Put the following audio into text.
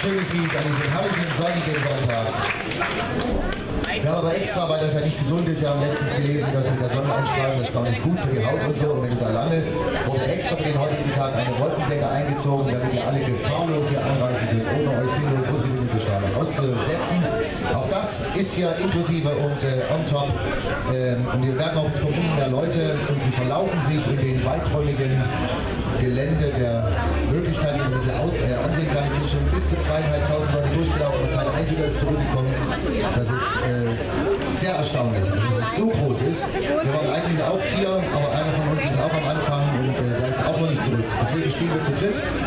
schönes Lied an diesem herrlichen sonnigen Sonntag. Wir haben aber extra, weil das ja nicht gesund ist, ja haben letztens gelesen, dass mit der Sonneneinstrahlung das gar nicht gut für die Haut und so. Und wenn du da lange, wurde extra für den heutigen Tag eine Wolkendecke eingezogen, damit ihr alle gefahrlos hier anreisen könnt, ohne euch sinnlos ultraviolette Strahlung auszusetzen. Auch das ist hier inklusive und on top. Und wir werden auch ins Verbunden der Leute und sie verlaufen sich in den weiträumigen Gelände der Möglichkeiten, die man sich ansehen kann. Es sind schon bis zu 2.500 Leute durchgelaufen und kein einziger ist zurückgekommen. Das ist sehr erstaunlich, dass es so groß ist. Wir waren eigentlich auch 4, aber einer von uns ist auch am Anfang und der ist auch noch nicht zurück. Deswegen spielen wir zu dritt.